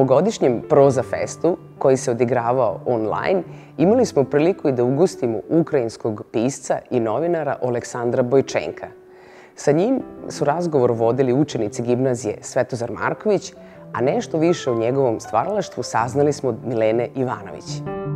ovogodišnjem Proza festu, koji se odigravao online, imali smo priliku i da ugostimo ukrajinskog pisca i novinara Oleksandra Bojčenka. Sa njim su razgovor vodili učenici gimnazije Svetozar Marković, a nešto više o njegovom stvaralaštvu saznali smo od Milene Ivanović.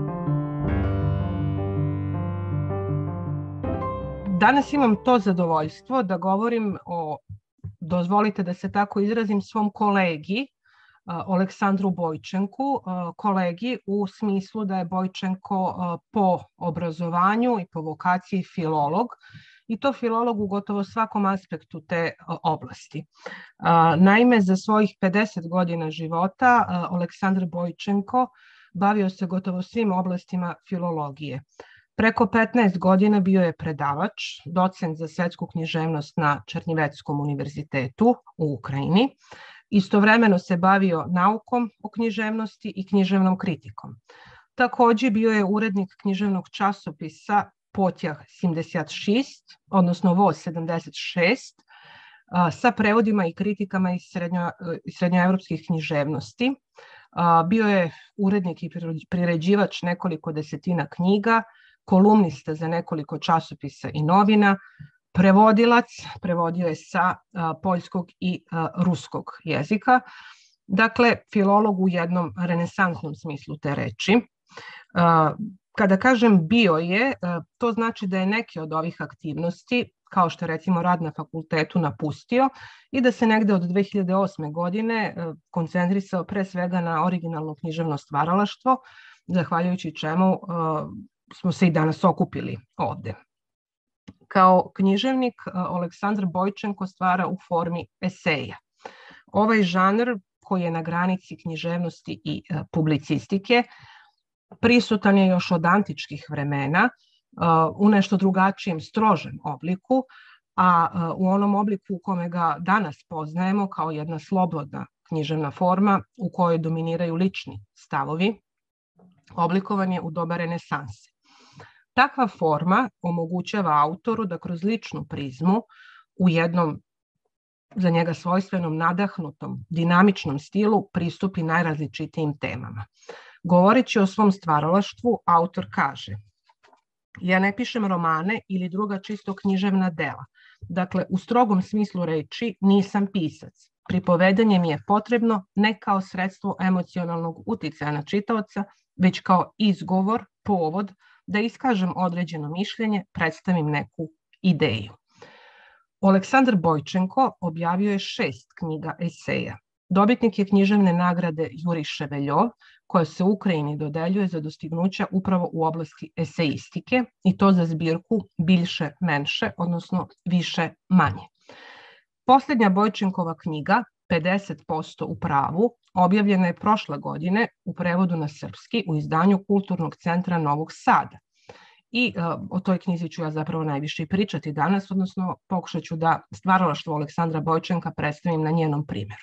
Danas imam to zadovoljstvo da govorim o, dozvolite da se tako izrazim, svom kolegi Oleksandru Bojčenku, kolegi u smislu da je Bojčenko po obrazovanju i po vokaciji filolog, i to filolog u gotovo svakom aspektu te oblasti. Naime, za svojih 50 godina života Oleksandar Bojčenko bavio se gotovo svim oblastima filologije. Preko 15 godina bio je predavač, docent za svetsku književnost na Černjivetskom univerzitetu u Ukrajini. Istovremeno se bavio naukom o književnosti i književnom kritikom. Takođe bio je urednik književnog časopisa Potjah 76, odnosno Voz 76, sa prevodima i kritikama iz srednjoevropskih književnosti. Bio je urednik i priređivač nekoliko desetina knjiga, kolumnista za nekoliko časopisa i novina, prevodilac, prevodio je sa poljskog i ruskog jezika. Dakle, filolog u jednom renesansnom smislu te reči. Kada kažem bio je, to znači da je neke od ovih aktivnosti, kao što je recimo rad na fakultetu, napustio i da se negde od 2008. godine koncentrisao pre svega na originalno književno stvaralaštvo, zahvaljujući čemu smo se i danas okupili ovde. Kao književnik Oleksandar Bojčenko stvara u formi eseja. Ovaj žanr, koji je na granici književnosti i publicistike, prisutan je još od antičkih vremena u nešto drugačijem, strožem obliku, a u onom obliku u kome ga danas poznajemo kao jedna slobodna književna forma u kojoj dominiraju lični stavovi, oblikovan je u doba renesanse. Takva forma omogućava autoru da kroz ličnu prizmu u jednom za njega svojstvenom, nadahnutom, dinamičnom stilu pristupi najrazličitijim temama. Govoreći o svom stvaralaštvu, autor kaže: ja ne pišem romane ili druga čisto književna dela. Dakle, u strogom smislu reči nisam pisac. Pripovedanje mi je potrebno ne kao sredstvo emocionalnog uticaja na čitaoca, već kao izgovor, povod, da iskažem određeno mišljenje, predstavim neku ideju. Oleksandar Bojčenko objavio je 6 knjiga eseja. Dobitnik je književne nagrade Jurij Ševeljov, koja se u Ukrajini dodeljuje za dostignuća upravo u oblasti eseistike, i to za zbirku Biljše menše, odnosno Više manje. Poslednja Bojčenkova knjiga, 50% u pravu, objavljena je prošle godine u prevodu na srpski u izdanju Kulturnog centra Novog Sada. I o toj knjizi ću ja zapravo najviše i pričati danas, odnosno pokušat ću da stvaralaštvo Oleksandra Bojčenka predstavim na njenom primjeru.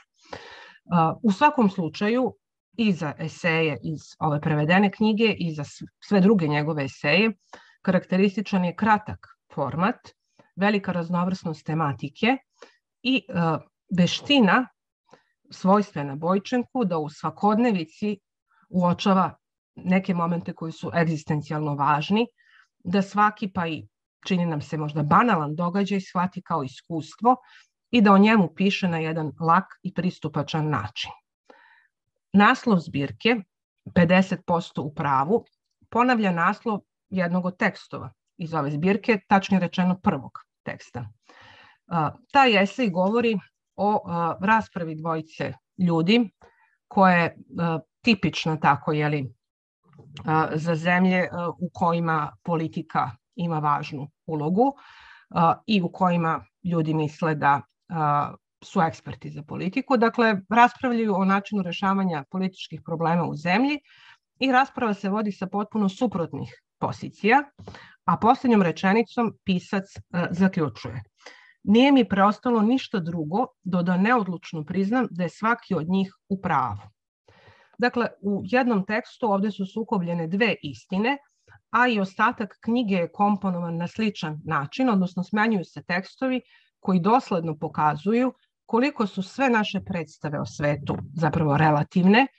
U svakom slučaju, i za eseje iz ove prevedene knjige i za sve druge njegove eseje, karakterističan je kratak format, velika raznovrsnost tematike i veština svojstvena Bojčenku da u svakodnevici uočava neke momente koji su egzistencijalno važni, da svaki, pa i čini nam se možda banalan događaj, shvati kao iskustvo i da o njemu piše na jedan lak i pristupačan način. Naslov zbirke, 50% u pravu, ponavlja naslov jednog od tekstova iz ove zbirke, tačnije rečeno prvog teksta. Taj esej govori o raspravi dvojice ljudi, koja je tipična tako, za zemlje u kojima politika ima važnu ulogu i u kojima ljudi misle da su eksperti za politiku. Dakle, raspravljaju o načinu rešavanja političkih problema u zemlji i rasprava se vodi sa potpuno suprotnih pozicija, a poslednjom rečenicom pisac zaključuje: nije mi preostalo ništa drugo do da neodlučno priznam da je svaki od njih u pravu. Dakle, u jednom tekstu ovde su sukobljene dve istine, a i ostatak knjige je komponovan na sličan način, odnosno smenjuju se tekstovi koji dosledno pokazuju koliko su sve naše predstave o svetu zapravo relativne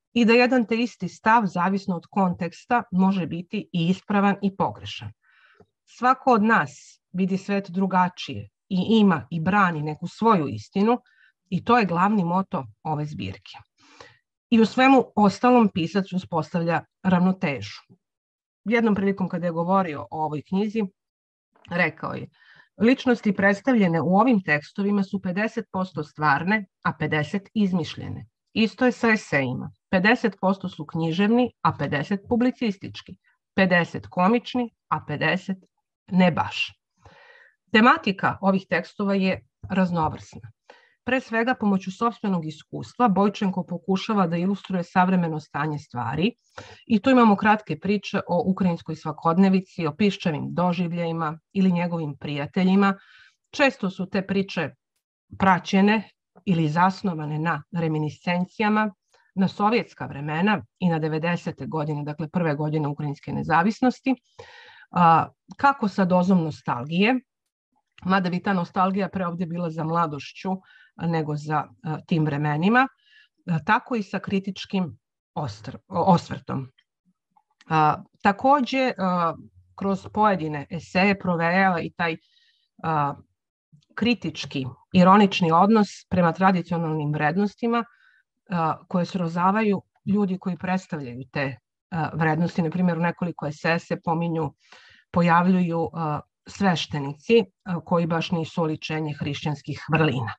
i da jedan te isti stav, zavisno od konteksta, može biti i ispravan i pogrešan. Svako od nas vidi svet drugačije i ima i brani neku svoju istinu i to je glavni moto ove zbirke. I u svemu ostalom pisac uspostavlja ravnotežu. Jednom prilikom kada je govorio o ovoj knjizi, rekao je: ličnosti predstavljene u ovim tekstovima su 50% stvarne, a 50% izmišljene. Isto je sa esejima. 50% su književni, a 50% publicistički. 50% komični, a 50% ne baš. Tematika ovih tekstova je raznovrsna. Pre svega, pomoću sopstvenog iskustva, Bojčenko pokušava da ilustruje savremeno stanje stvari i tu imamo kratke priče o ukrajinskoj svakodnevici, o piščevim doživljajima ili njegovim prijateljima. Često su te priče praćene ili zasnovane na reminiscencijama, na sovjetska vremena i na 90. godine, dakle prve godine ukrajinske nezavisnosti, kako sa dozom nostalgije, mada bi ta nostalgija pre ovde bila za mladošću nego za tim vremenima, tako i sa kritičkim osvrtom. Takođe, kroz pojedine eseje provejava i taj kritički, ironični odnos prema tradicionalnim vrednostima koje srozavaju ljudi koji predstavljaju te vrednosti. Na primjer, u nekoliko eseja se pojavljuju sveštenici koji baš nisu oličenje hrišćanskih vrlina.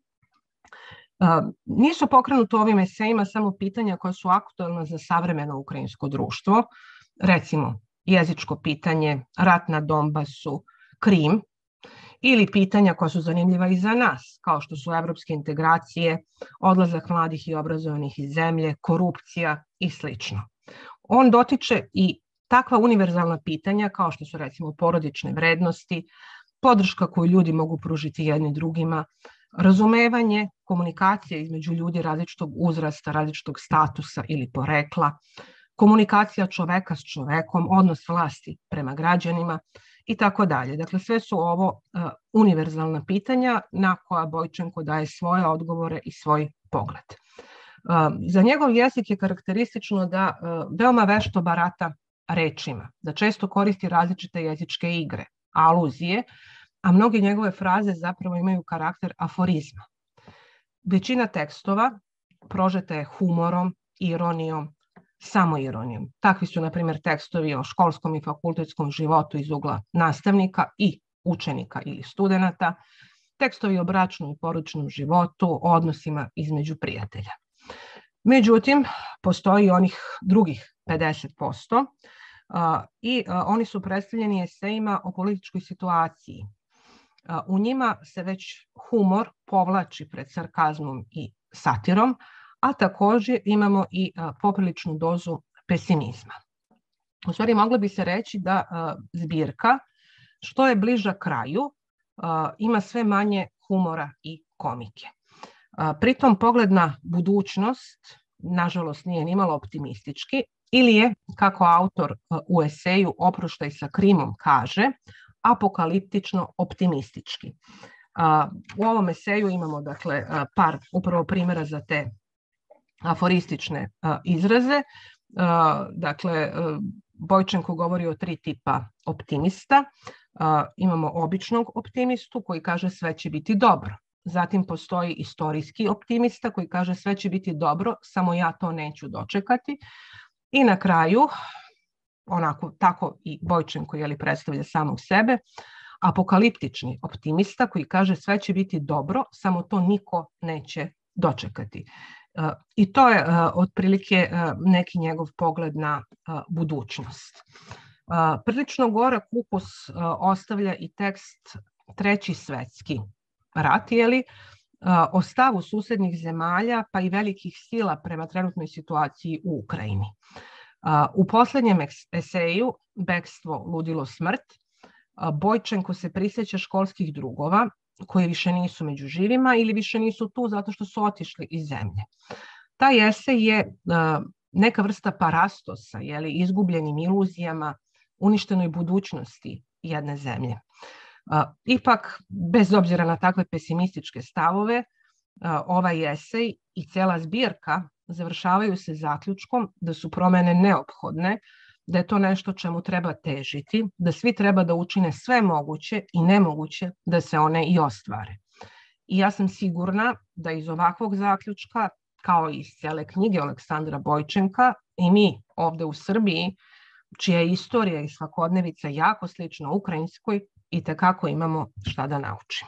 Nisu pokrenuto ovim esejima samo pitanja koja su aktuelna za savremeno ukrajinsko društvo, recimo jezičko pitanje, rat na Donbasu, Krim, ili pitanja koja su zanimljiva i za nas, kao što su evropske integracije, odlazak mladih i obrazovanih iz zemlje, korupcija i slično. On dotiče i takva univerzalna pitanja kao što su recimo porodične vrednosti, podrška koju ljudi mogu pružiti jedni drugima, razumevanje, komunikacija između ljudi različitog uzrasta, različitog statusa ili porekla, komunikacija čoveka s čovekom, odnos vlasti prema građanima i tako dalje. Dakle, sve su ovo univerzalna pitanja na koja Bojčenko daje svoje odgovore i svoj pogled. Za njegov jezik je karakteristično da veoma vešto barata rečima, da često koristi različite jezičke igre, aluzije, a mnoge njegove fraze zapravo imaju karakter aforizma. Većina tekstova prožeta je humorom, ironijom, samoironijom. Takvi su, na primjer, tekstovi o školskom i fakultetskom životu iz ugla nastavnika i učenika ili studenata, tekstovi o bračnom i porodičnom životu, o odnosima između prijatelja. Međutim, postoji onih drugih 50% i oni su predstavljeni esejima o političkoj situaciji. U njima se već humor povlači pred sarkazmom i satirom, a takođe imamo i popriličnu dozu pesimizma. U stvari, moglo bi se reći da zbirka, što je bliža kraju, ima sve manje humora i komike. Pritom, pogled na budućnost, nažalost, nije nimalo optimistički, ili je, kako autor u eseju Oproštaj sa Krimom kaže, apokaliptično optimistički. U ovom eseju imamo, dakle, par upravo primjera za te aforistične izraze. Dakle, Bojčenko govori o 3 tipa optimista. Imamo običnog optimistu koji kaže sve će biti dobro. Zatim postoji istorijski optimista koji kaže sve će biti dobro, samo ja to neću dočekati. I na kraju, onako tako i Bojčenko predstavlja samog sebe, apokaliptični optimista koji kaže sve će biti dobro, samo to niko neće dočekati. I to je otprilike neki njegov pogled na budućnost. Prilično gorak ukus ostavlja i tekst Treći svetski rat, o stavu susednih zemalja pa i velikih sila prema trenutnoj situaciji u Ukrajini. U poslednjem eseju Bekstvo, ludilo, smrt, Bojčenko se prisjeća školskih drugova koji više nisu među živima ili više nisu tu zato što su otišli iz zemlje. Taj esej je neka vrsta parastosa, izgubljenim iluzijama, uništenoj budućnosti jedne zemlje. Ipak, bez obzira na takve pesimističke stavove, ovaj esej i cela zbirka završavaju se zaključkom da su promene neophodne, da je to nešto čemu treba težiti, da svi treba da učine sve moguće i nemoguće da se one i ostvare. I ja sam sigurna da iz ovakvog zaključka, kao i iz cele knjige Aleksandra Bojčenka, i mi ovde u Srbiji, čija je istorija i svakodnevica jako slična ukrajinskoj, i tekako imamo šta da naučimo.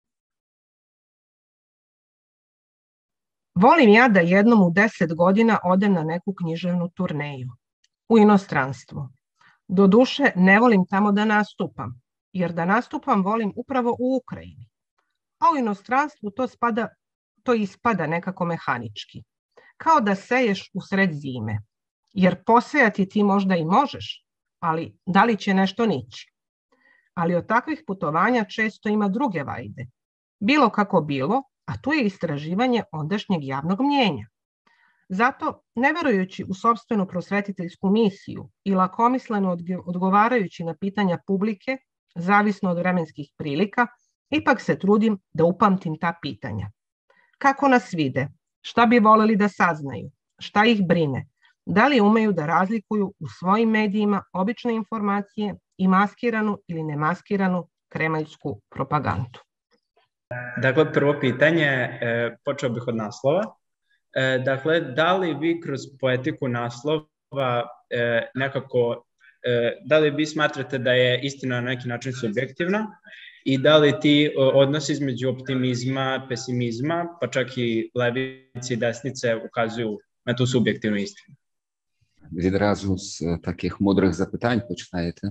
Volim ja da jednom u 10 godina odem na neku književnu turneju, u inostranstvo. Doduše, ne volim tamo da nastupam, jer da nastupam volim upravo u Ukrajini. A u inostranstvu to ispada nekako mehanički. Kao da seješ u sred zime. Jer posejati ti možda i možeš, ali da li će nešto nići? Ali od takvih putovanja često ima druge vajde. Bilo kako bilo, a tu je istraživanje ondašnjeg javnog mnjenja. Zato, ne verujući u sopstvenu prosvetiteljsku misiju i lakomisleno odgovarajući na pitanja publike, zavisno od vremenskih prilika, ipak se trudim da upamtim ta pitanja. Kako nas vide? Šta bi voleli da saznaju? Šta ih brine? Da li umeju da razlikuju u svojim medijima obične informacije i maskiranu ili nemaskiranu kremaljsku propagandu? Dakle, prvo pitanje, počeo bih od naslova. Dakle, da li vi kroz poetiku naslova nekako, da li vi smatrate da je istina na neki način subjektivna i da li ti odnosi između optimizma, pesimizma, pa čak i levice i desnice ukazuju na tu subjektivnu istinu? Відразу з таких мудрих запитань починаєте?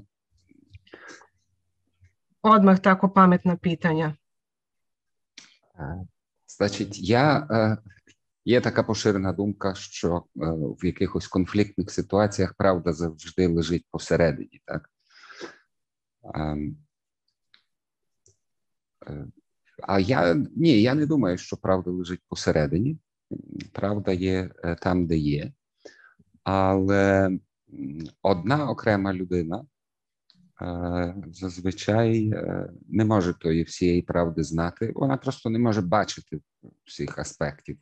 Odmah tako pametna pitanja. Значить, є така поширена думка, що в якихось конфліктних ситуаціях правда завжди лежить посередині, так? А я не думаю, що правда лежить посередині. Правда є там, де є. Але одна окрема людина зазвичай не може тої всієї правди знати. Вона просто не може бачити всіх аспектів.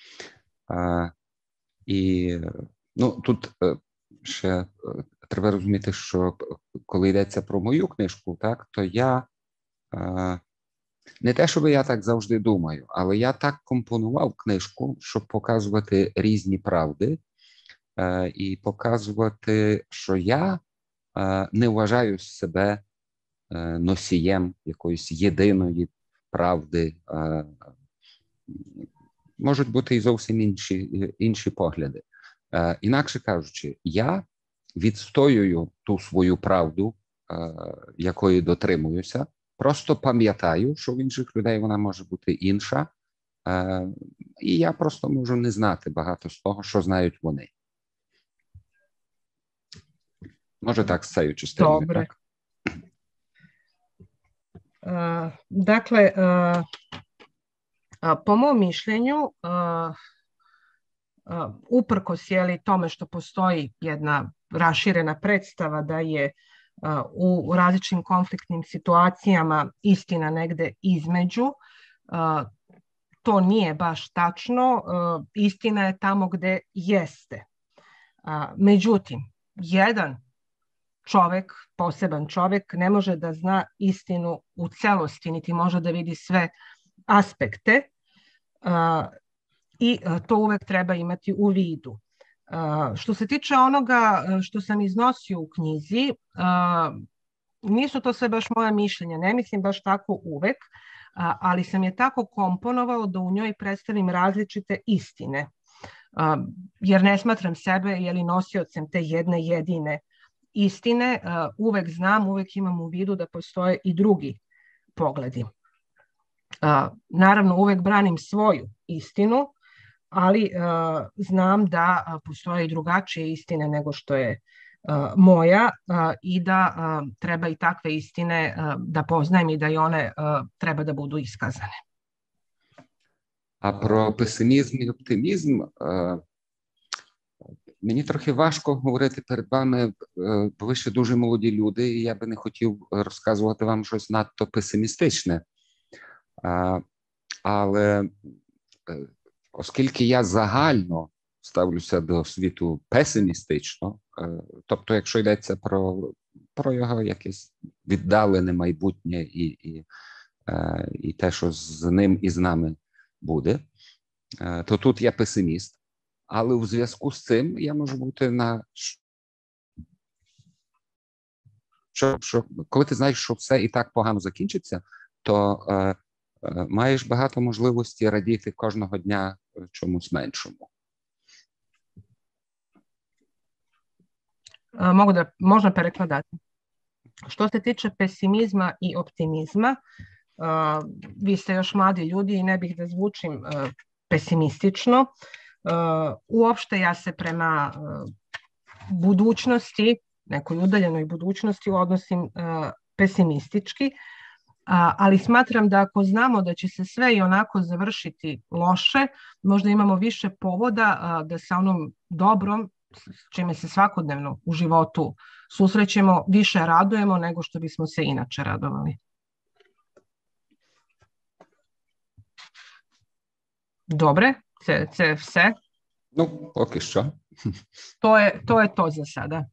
І тут ще треба розуміти, що коли йдеться про мою книжку, так, то я не те, щоб я так завжди думаю, але я так компонував книжку, щоб показувати різні правди і показувати, що я не вважаю себе носієм якоїсь єдиної правди. Можуть бути і зовсім інші погляди. Інакше кажучи, я відстоюю ту свою правду, якої дотримуюся, просто пам'ятаю, що в інших людей вона може бути інша, і я просто можу не знати багато з того, що знають вони. Može tak sa ju čistinu. Dobre. Dakle, po mom mišljenju, uprkos tome što postoji jedna raširena predstava da je u različitim konfliktnim situacijama istina negde između, to nije baš tačno. Istina je tamo gde jeste. Međutim, jedan čovek, poseban čovek, ne može da zna istinu u celosti, niti može da vidi sve aspekte i to uvek treba imati u vidu. Što se tiče onoga što sam iznosio u knjizi, nisu to sve baš moja mišljenja, ne mislim baš tako uvek, ali sam je tako komponovao da u njoj predstavim različite istine, jer ne smatram sebe nosiocem te jedne jedine istine, uvek znam, uvek imam u vidu da postoje i drugi pogledi. Naravno, uvek branim svoju istinu, ali znam da postoje i drugačije istine nego što je moja i da treba i takve istine da poznajem i da i one treba da budu iskazane. А про песимізм і оптимізм мені трохи важко говорити перед вами, бо ви ще дуже молоді люди, і я би не хотів розказувати вам щось надто песимістичне. Але оскільки я загально ставлюся до світу песимістично. Тобто, якщо йдеться про його якесь віддалене майбутнє і те, що з ним і з нами буде, то тут я песиміст. Але у зв'язку з цим я можу бути коли ти знаєш, що все і так погано закінчиться, то маєш багато можливостей радіти кожного дня чомусь меншому. Можна перекладати. Što se tiče pesimizma i optimizma, vi ste još mladi ljudi i ne bih da zvučim pesimistično. Uopšte ja se prema budućnosti, nekoj udaljenoj budućnosti odnosim pesimistički, ali smatram da ako znamo da će se sve i onako završiti loše, možda imamo više povoda da sa onom dobrom, s čime se svakodnevno u životu susrećemo, više radujemo nego što bismo se inače radovali. Dobre, це все. Ну, поки що. To je to za sada.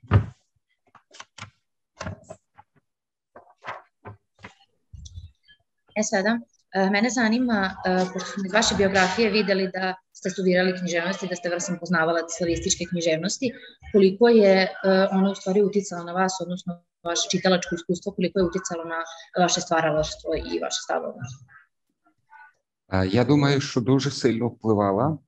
Sada, mene zanima, pošto smo iz vaše biografije videli da ste studirali književnosti, da ste vrsan poznavalac slavističke književnosti, koliko je ono u stvari uticalo na vas, odnosno vaše čitalačko iskustvo, koliko je uticalo na vaše stvaralaštvo i vaše stavove? Я думаю, що дуже сильно впливала,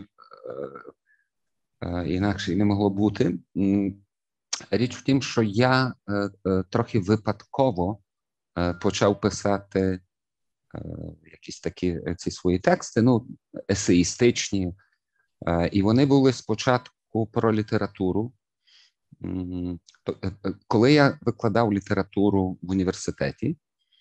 інакше не могло бути. Річ в тім, що я трохи випадково почав писати якісь такі ці свої тексти, ну, есеїстичні, і вони були спочатку про літературу. Коли я викладав літературу в університеті,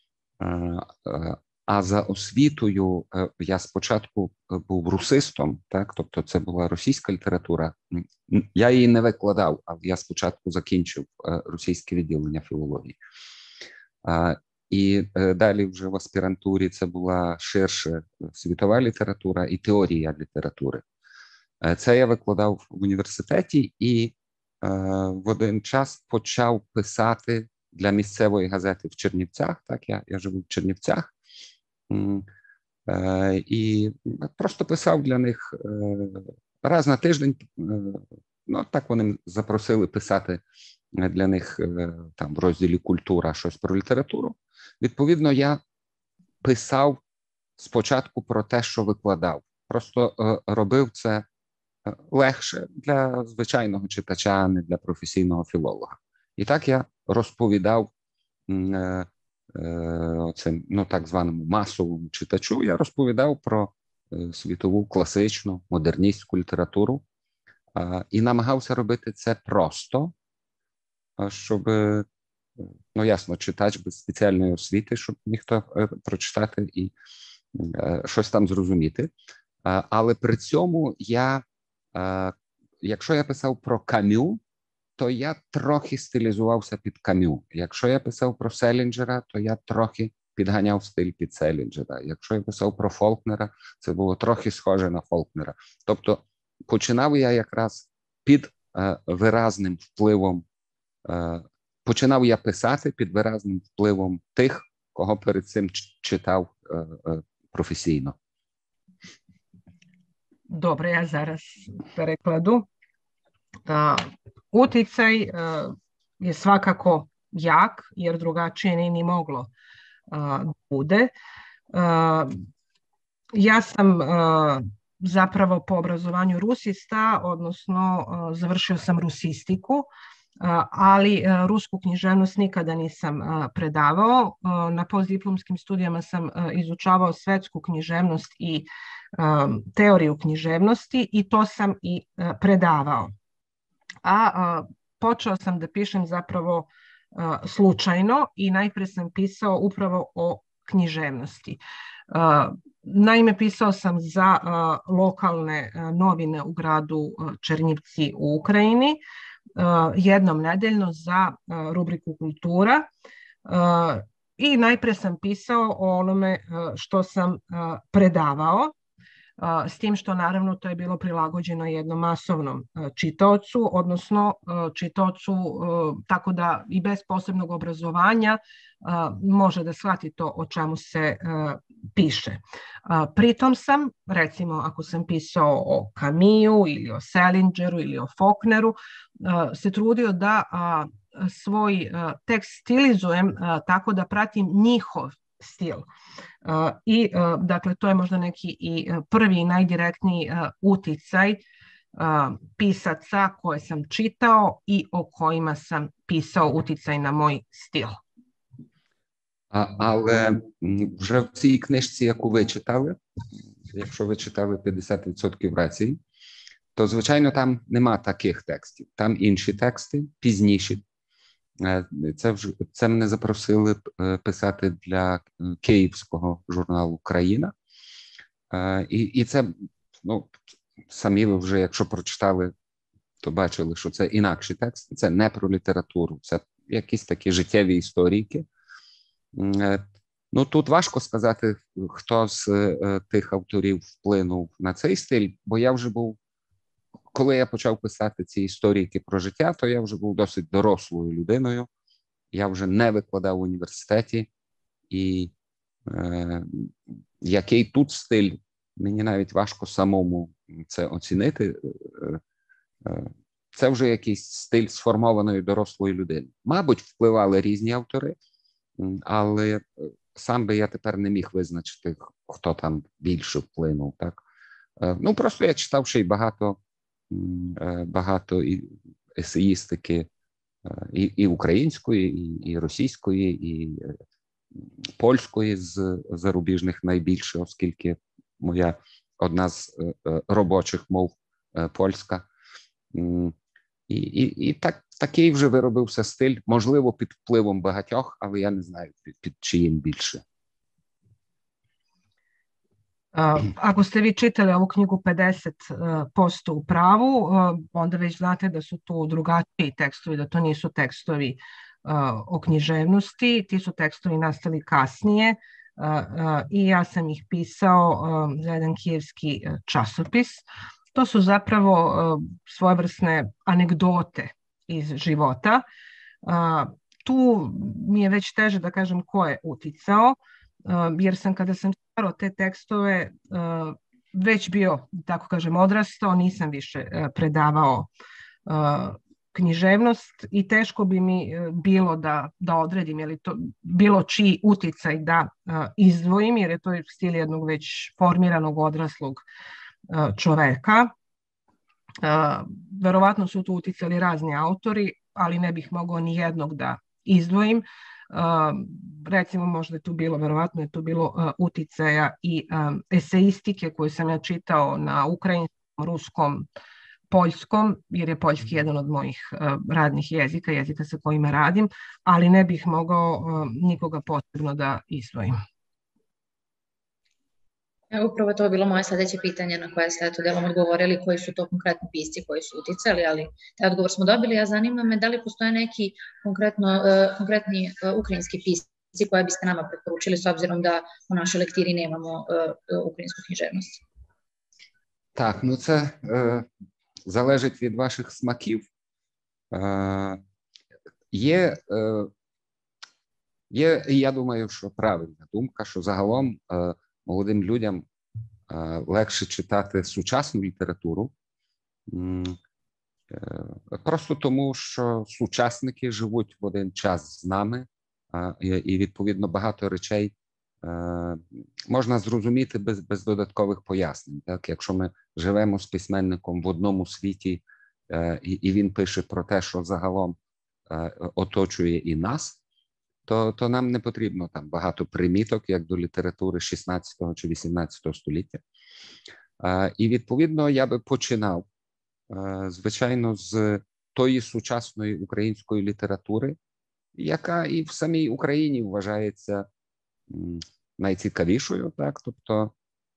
а за освітою я спочатку був русистом, так, тобто це була російська література. Я її не викладав, але я спочатку закінчив російське відділення філології. І далі вже в аспірантурі це була ширше світова література і теорія літератури. Це я викладав в університеті і в один час почав писати для місцевої газети в Чернівцях. Так, я живу в Чернівцях. І просто писав для них раз на тиждень. Ну, так вони запросили писати для них там в розділі «Культура» щось про літературу. Відповідно, я писав спочатку про те, що викладав. Просто робив це легше для звичайного читача, а не для професійного філолога. І так я розповідав цим, ну, так званому масовому читачу, я розповідав про світову класичну, модерністську літературу і намагався робити це просто, щоб, ну, ясно, читач без спеціальної освіти, щоб міг прочитати і щось там зрозуміти. Але при цьому якщо я писав про Камю, то я трохи стилізувався під Камю. Якщо я писав про Селінджера, то я трохи підганяв стиль під Селінджера. Якщо я писав про Фолкнера, це було трохи схоже на Фолкнера. Тобто починав я якраз під виразним впливом, починав я писати під виразним впливом тих, кого перед цим читав професійно. Добре, ja zaraz перекладу. Uticaj je svakako jak, jer drugačije nije ni moglo bude. Ja sam zapravo po obrazovanju rusista, odnosno završio sam rusistiku, ali rusku književnost nikada nisam predavao. Na postdiplomskim studijama sam izučavao svetsku književnost i teoriju književnosti i to sam i predavao. A počeo sam da pišem zapravo slučajno i najpre sam pisao upravo o književnosti. Naime, pisao sam za lokalne novine u gradu Černjivci u Ukrajini, jednom nedeljno za rubriku Kultura, i najpre sam pisao o onome što sam predavao. s tim što naravno to je bilo prilagođeno jednom masovnom čitaocu, odnosno čitaocu tako da i bez posebnog obrazovanja može da shvati to o čemu se piše. Pritom sam, recimo ako sam pisao o Camusu ili o Salingeru ili o Faulkneru, se trudio da svoj tekst stilizujem tako da pratim njihov stil. I dakle to je možda neki i prvi i najdirektniji uticaj pisaca koje sam čitao i o kojima sam pisao uticaj на мой стил. Але вже в цій книжці, яку ви читали, якщо ви читали 50% рації, то, звичайно, там нема таких текстів. Там інші тексти, пізніші. Це мене запросили писати для київського журналу «Країна». І це, ну, самі ви вже, якщо прочитали, то бачили, що це інакші тексти. Це не про літературу, це якісь такі життєві історійки. Ну, тут важко сказати, хто з тих авторів вплинув на цей стиль, бо я вже був, коли я почав писати ці історійки про життя, то я вже був досить дорослою людиною. Я вже не викладав в університеті. І який тут стиль, мені навіть важко самому це оцінити. Це вже якийсь стиль сформованої дорослої людини. Мабуть, впливали різні автори, але сам би я тепер не міг визначити, хто там більше вплинув. Так? Ну, просто я читав ще й багато есеїстики і української, і російської, і польської з зарубіжних найбільше, оскільки моя одна з робочих мов польська. І такий вже виробився стиль, можливо, під впливом багатьох, але я не знаю, під чиїм більше. Ako ste vi čitali ovu knjigu 50% u pravu, onda već znate da su tu drugačiji tekstovi, da to nisu tekstovi o književnosti, ti su tekstovi nastali kasnije i ja sam ih pisao za jedan kijevski časopis. To su zapravo svojevrsne anegdote iz života. Tu mi je već teže da kažem ko je uticao, jer sam kada sam čitao te tekstove već bio, tako kažem, odrastao, nisam više predavao književnost i teško bi mi bilo da odredim je li to bilo čiji uticaj da izdvojim, jer je to stil jednog već formiranog odraslog čoveka. Verovatno su tu uticali razni autori, ali ne bih mogao ni jednog da izdvojim. Recimo možda je tu bilo, verovatno je tu bilo uticaja i eseistike koju sam ja čitao na ukrajinskom, ruskom, poljskom, jer je poljski jedan od mojih radnih jezika sa kojima radim, ali ne bih mogao nikoga posebno da izdvojim. Upravo to je bilo moje sledeće pitanje na koje ste eto delom odgovorili, koji su to konkretni pisci koji su uticali, ali taj odgovor smo dobili. Ja zanima me da li postoje neki konkretni ukrajinski pisci koje biste nama preporučili s obzirom da u našoj lektiri nemamo ukrajinsku književnost. Так, ну це залежить від ваших смаків. Я думаю, що правильна думка, що загалом молодим людям легше читати сучасну літературу, просто тому, що сучасники живуть в один час з нами, і, відповідно, багато речей можна зрозуміти без додаткових пояснень. Так? Якщо ми живемо з письменником в одному світі, і він пише про те, що загалом оточує і нас, то нам не потрібно там багато приміток, як до літератури 16 чи 18 століття. І, відповідно, я би починав, звичайно, з тої сучасної української літератури, яка і в самій Україні вважається найцікавішою. Так? Тобто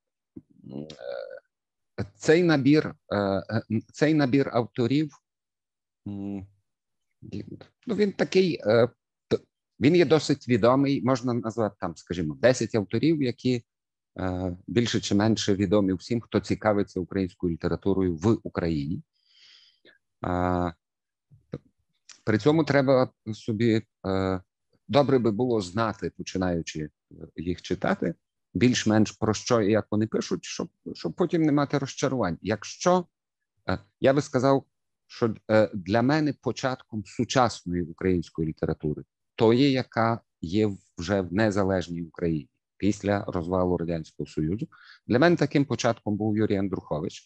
цей набір авторів, він такий... Він є досить відомий, можна назвати там, скажімо, 10 авторів, які більше чи менше відомі всім, хто цікавиться українською літературою в Україні. При цьому треба собі, добре би було знати, починаючи їх читати, більш-менш про що і як вони пишуть, щоб потім не мати розчарувань. Якщо, я би сказав, що для мене початком сучасної української літератури, тої, яка є вже в незалежній Україні, після розвалу Радянського Союзу, для мене таким початком був Юрій Андрухович.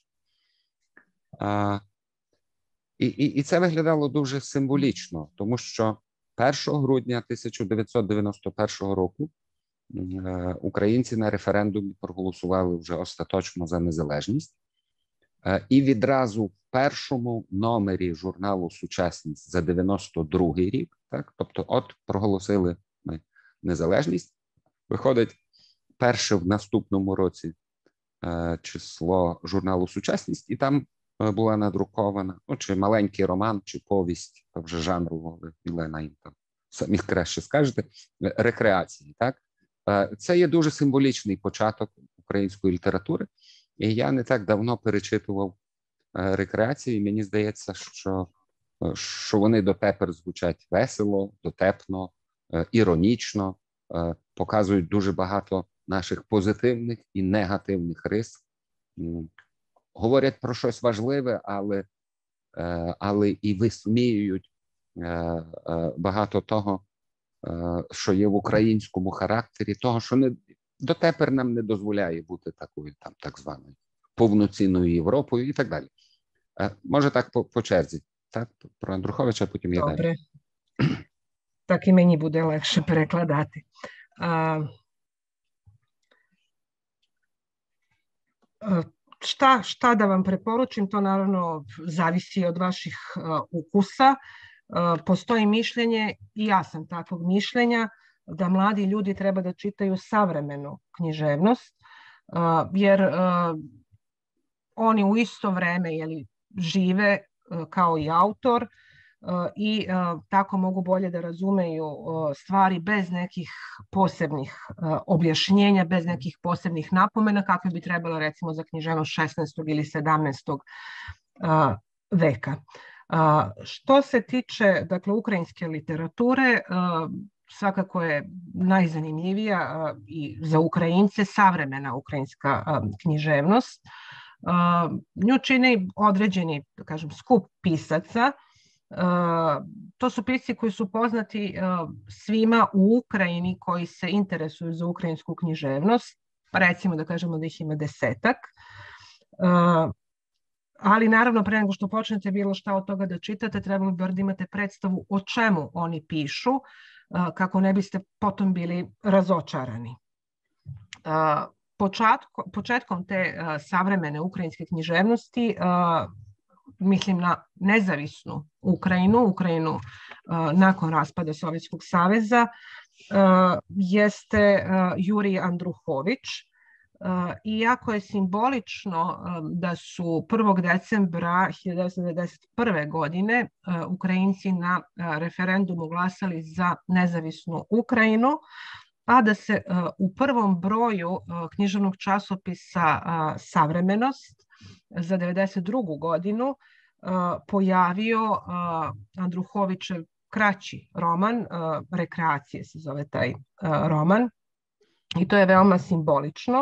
І це виглядало дуже символічно, тому що 1 грудня 1991 року українці на референдумі проголосували вже остаточно за незалежність. І відразу в першому номері журналу «Сучасність» за 92-й рік, так, тобто от проголосили ми незалежність, виходить перше в наступному році число журналу «Сучасність», і там була надрукована, чи маленький роман, чи повість, то вже жанрово, Ілена їм там самі краще скажете, рекреації. Так? Це є дуже символічний початок української літератури, і я не так давно перечитував рекреації, і мені здається, що вони дотепер звучать весело, дотепно, іронічно, показують дуже багато наших позитивних і негативних рис, говорять про щось важливе, але і висміюють багато того, що є в українському характері, того, що дотепер нам не дозволяє бути такою там так званою повноцінною Європою і так далі. Може так по черзі, так? Про Андруховича, а потім я далі. Добре. Так і мені буде легше перекладати. Šta da vam preporučim, to naravno zavisi od vaših ukusa. Postoji mišljenje, i ja sam takvog mišljenja, da mladi ljudi treba da čitaju savremenu književnost, jer oni u isto vreme žive kao i autor i tako mogu bolje da razumeju stvari bez nekih posebnih objašnjenja, bez nekih posebnih napomena kakve bi trebalo recimo za književnost 16. ili 17. Veka. Što se tiče dakle, ukrajinske literature, svakako je najzanimljivija i za Ukrajince savremena ukrajinska književnost. Nju čini određeni, da kažem, skup pisaca. To su pisci koji su poznati svima u Ukrajini koji se interesuju za ukrajinsku književnost. Recimo da kažemo da ih ima 10-ak. Ali naravno pre nego što počnete bilo šta od toga da čitate, trebalo bi da imate predstavu o čemu oni pišu, kako ne biste potom bili razočarani. Početkom te savremene ukrajinske književnosti, mislim na nezavisnu Ukrajinu nakon raspada Sovjetskog saveza, jeste Jurij Andruhović. Iako je simbolično da su 1. decembra 1991. godine Ukrajinci na referendumu glasali za nezavisnu Ukrajinu, a da se u prvom broju književnog časopisa Savremenost za 1992. godinu pojavio Andruhovićev kraći roman, Rekreacije se zove taj roman, i to je veoma simbolično.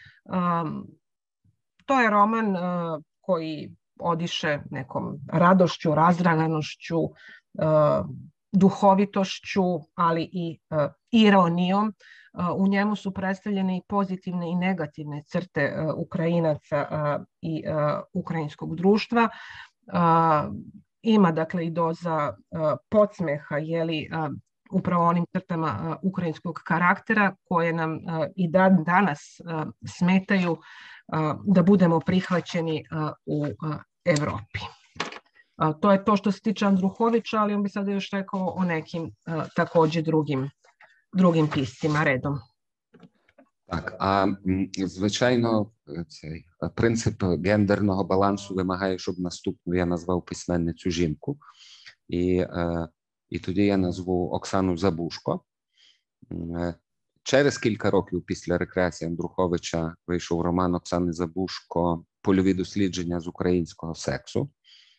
To je roman koji odiše nekom radošću, razdraganošću, duhovitošću, ali i ironijom. U njemu su predstavljene i pozitivne i negativne crte Ukrajinaca i ukrajinskog društva. Ima dakle i doza podsmeha, upravo onim crtama ukrajinskog karaktera koje nam i danas smetaju da budemo prihvaćeni u Evropi. To je to što se tiče Andruhovića, ali on bi sada još rekao o nekim takođe drugim piscima redom. Так, звичайно, цей принцип гендерного балансу вимагає, щоб наступну я назвав письменницю жінку. І тоді я назву Оксану Забушко. через кілька років після рекреації Андруховича вийшов роман Оксани Забушко «Польові дослідження з українського сексу».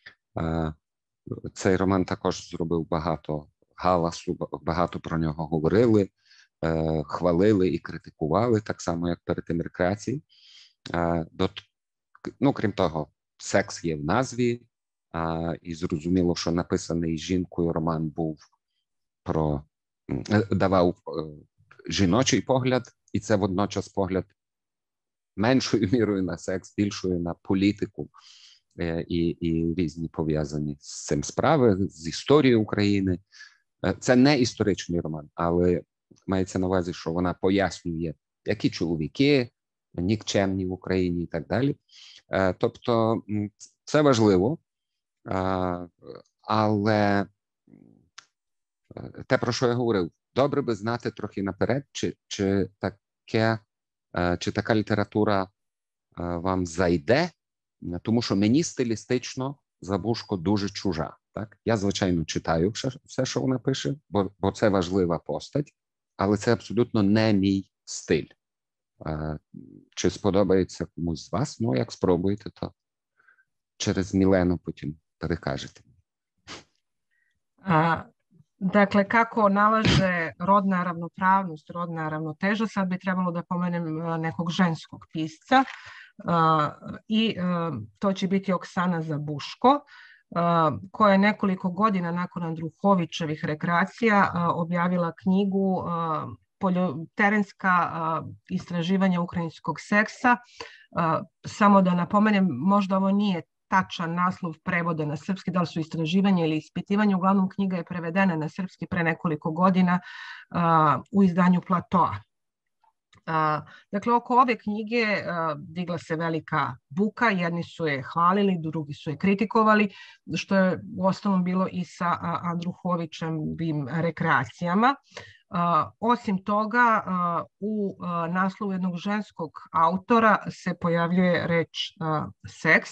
Цей роман також зробив багато галасу, багато про нього говорили, хвалили і критикували, так само, як перед тим рекреації. Крім того, секс є в назві, і зрозуміло, що написаний жінкою роман давав жіночий погляд, і це водночас погляд меншою мірою на секс, більшою на політику і різні пов'язані з цим справи, з історією України. Це не історичний роман, але мається на увазі, що вона пояснює, які чоловіки нікчемні в Україні і так далі. Тобто це важливо, але те, про що я говорив, добре би знати трохи наперед, чи така література вам зайде, тому що мені стилістично Забушко дуже чужа. Так? Я, звичайно, читаю все, що вона пише, бо це важлива постать, але це абсолютно не мій стиль. Чи сподобається комусь з вас? Ну, як спробуєте, то через Милену потім перекажете. Dakle, kako nalaže rodna ravnopravnost, rodna ravnoteža, sad bi trebalo da pomenem nekog ženskog pisca i to će biti Oksana Zabuško, koja je nekoliko godina nakon Andruhovićevih rekreacija objavila knjigu Terenska istraživanja ukrajinskog seksa. Samo da napomenem, možda ovo nije tačan naslov prevoda na srpski, da li su istraživanja ili ispitivanja, uglavnom knjiga je prevedena na srpski pre nekoliko godina u izdanju Platoa. Dakle, oko ove knjige digla se velika buka, jedni su je hvalili, drugi su je kritikovali, što je u ostalom bilo i sa Andruhovićevim rekreacijama. Osim toga, u naslovu jednog ženskog autora se pojavljuje reč seks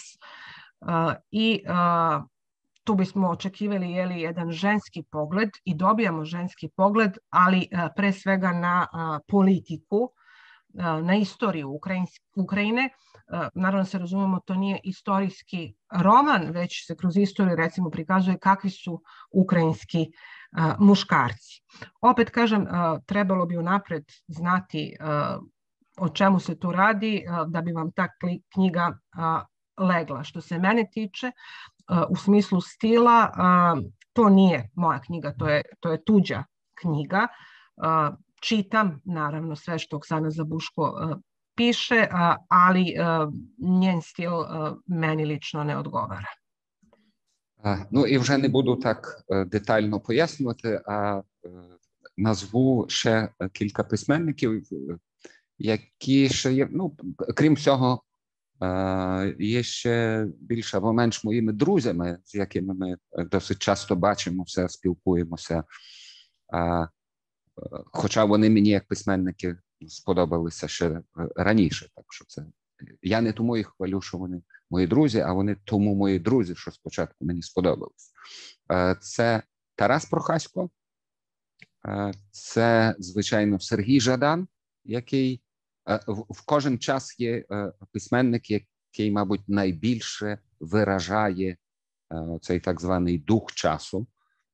i tu bismo očekivali jedan ženski pogled i dobijamo ženski pogled, ali pre svega na politiku, na istoriju Ukrajine. Naravno se razumemo, to nije istorijski roman, već se kroz istoriju recimo prikazuje kakvi su ukrajinski muškarci. Opet kažem, trebalo bi unapred znati o čemu se tu radi da bi vam ta knjiga legla. Što se mene tiče, u smislu stila, to nije moja knjiga, to je tuđa knjiga. Čitam, naravno, sve što Oksana Zabuško piše, ali njen stil meni lično не odgovara. Ну і вже не буду так детально пояснювати, а назву ще кілька письменників, які ще є, ну, крім всього, є ще більш або менш моїми друзями, з якими ми досить часто бачимося, спілкуємося. Хоча вони мені як письменники сподобалися ще раніше. Так що це я не тому їх хвалю, що вони мої друзі, а вони тому мої друзі, що спочатку мені сподобалось. Це Тарас Прохасько, це, звичайно, Сергій Жадан, який в кожен час є письменник, який, мабуть, найбільше виражає цей так званий дух часу.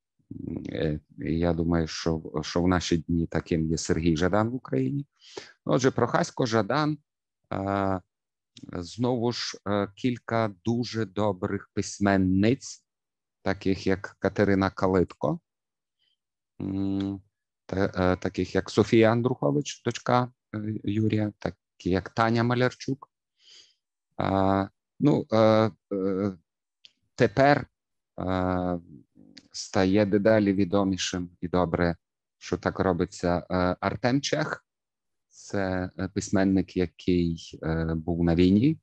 Я думаю, що в наші дні таким є Сергій Жадан в Україні. Отже, Прохасько, Жадан, знову ж кілька дуже добрих письменниць, таких як Катерина Калитко, таких як Софія Андрухович, дочка Юрія, такі як Таня Малярчук. Тепер стає дедалі відомішим і добре, що так робиться, Артем Чех. Це письменник, який був на війні,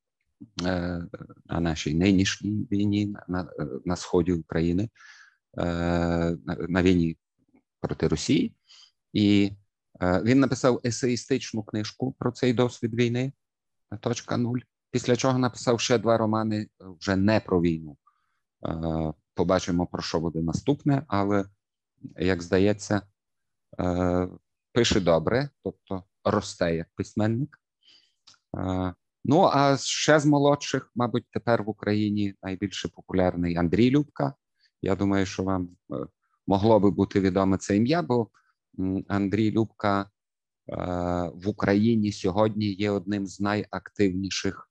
на нашій нинішній війні на сході України, на війні проти Росії. І він написав есеїстичну книжку про цей досвід війни .0, після чого написав ще 2 романи вже не про війну. Побачимо, про що буде наступне, але, як здається, пише добре, тобто росте як письменник. Ну, а ще з молодших, мабуть, тепер в Україні найбільше популярний Андрій Любка. Я думаю, що вам могло би бути відоме це ім'я, бо Андрій Любка в Україні сьогодні є одним з найактивніших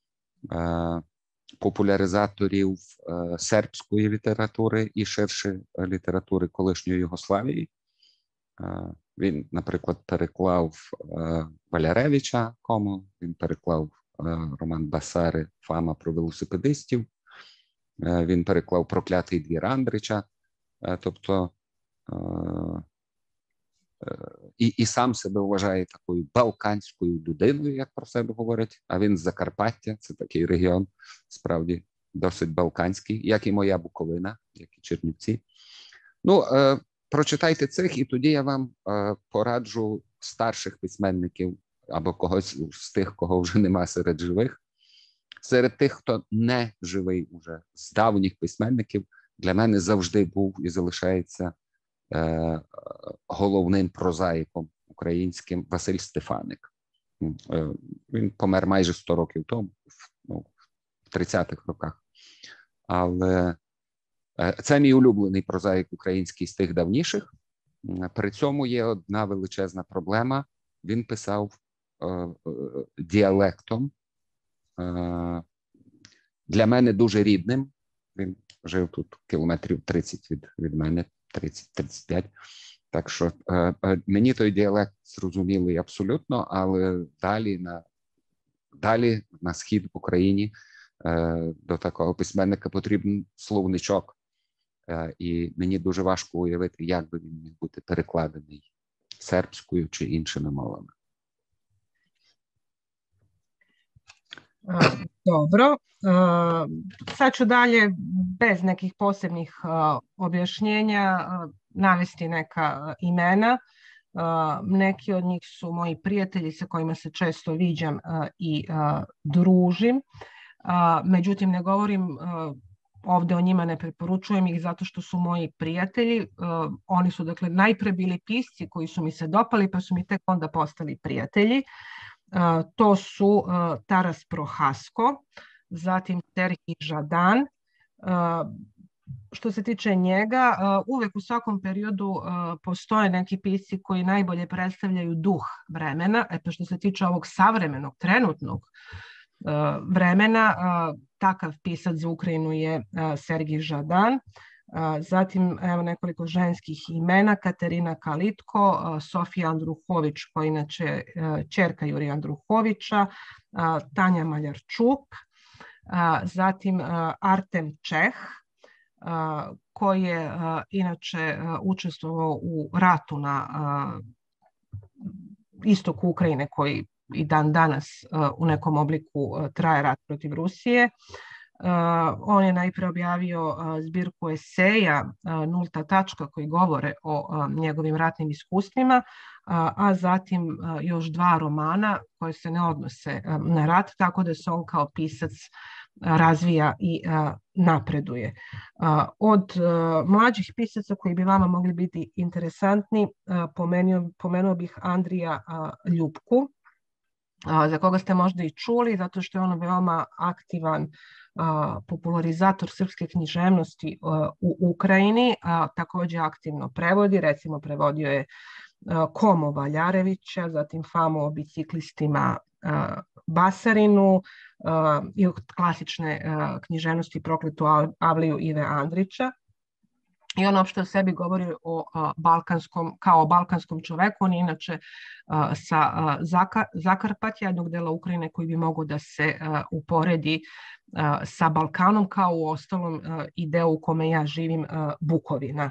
популяризаторів сербської літератури і ширше літератури колишньої Югославії. Він, наприклад, переклав Валяревича Кому, він переклав роман Басари «Фама про велосипедистів», він переклав «Проклятий двір» Андрича, тобто і сам себе вважає такою балканською людиною, як про себе говорить, а він з Закарпаття, це такий регіон, справді, досить балканський, як і моя Буковина, як і Чернівці. Ну, прочитайте цих, і тоді я вам пораджу старших письменників або когось з тих, кого вже нема серед живих. Серед тих, хто не живий уже, з давніх письменників, для мене завжди був і залишається головним прозаїком українським Василь Стефаник. Він помер майже 100 років тому, в 30-х роках. Але це мій улюблений прозаїк український з тих давніших. При цьому є одна величезна проблема. Він писав діалектом, для мене дуже рідним. Він жив тут кілометрів 30 від мене, 30-35. Так що мені той діалект зрозумілий абсолютно, але далі на схід в Україні до такого письменника потрібен словничок. І мені дуже важко уявити, як би він міг бути перекладений сербською чи іншими мовами. Dobro. Sad ću dalje, bez nekih posebnih objašnjenja, navesti neka imena. Neki od njih su moji prijatelji sa kojima se često viđam i družim. Međutim, ne govorim ovde o njima, ne preporučujem ih zato što su moji prijatelji. Oni su, dakle, najpre bili pisci koji su mi se dopali, pa su mi tek onda postali prijatelji. To su Taras Prohasko, zatim Serhij Žadan. Što se tiče njega, uvek u svakom periodu postoje neki pisci koji najbolje predstavljaju duh vremena. Pa što se tiče ovog savremenog, trenutnog vremena, takav pisac za Ukrajinu je Serhij Žadan. Zatim, evo nekoliko ženskih imena: Katerina Kalitko, Sofija Andruhović, koja je inače ćerka Jurija Andruhovića, Tanja Maljarčuk, zatim Artem Čeh, koji je inače učestvovao u ratu na istoku Ukrajine, koji i dan danas u nekom obliku traje rat protiv Rusije. On je najpre objavio zbirku eseja Nulta tačka koji govore o njegovim ratnim iskustvima, a zatim još 2 romana koje se ne odnose na rat, tako da se on kao pisac razvija i napreduje. Od mlađih pisaca koji bi vama mogli biti interesantni, pomenuo bih Andrija Ljupku, za koga ste možda i čuli, zato što je on veoma aktivan popularizator srpske književnosti u Ukrajini, takođe aktivno prevodi, recimo prevodio je Komo Valjarevića, zatim Famu o biciklistima Basarinu i klasične književnosti Prokletu Avliju Ive Andrića. I on uopšte o sebi govori kao o balkanskom čoveku. On je inače sa Zakarpatja, jednog dela Ukrajine koji bi mogao da se uporedi sa Balkanom, kao u ostalom i deo u kome ja živim, Bukovina.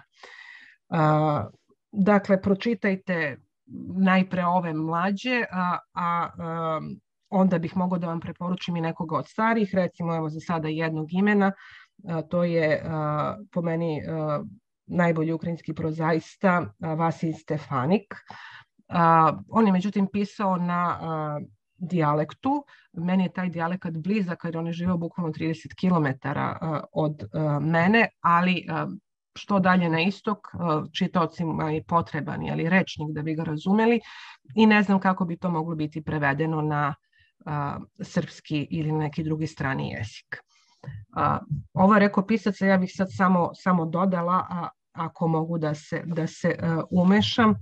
Dakle, pročitajte najpre ove mlađe, a onda bih mogao da vam preporučim i nekoga od starih, recimo evo za sada jednog imena. To je po meni najbolji ukrajinski prozaista Vasilij Stefanik. On je međutim pisao na dijalektu. Meni je taj dijalekt blizak jer on je živeo bukvalno 30 km od mene, ali što dalje na istok, čitaocima je potreban, ali rečnik da bi ga razumeli, i ne znam kako bi to moglo biti prevedeno na srpski ili neki drugi strani jezik. Ovo je rekao pisac, ja bih sad samo dodala, ako mogu da se umešam.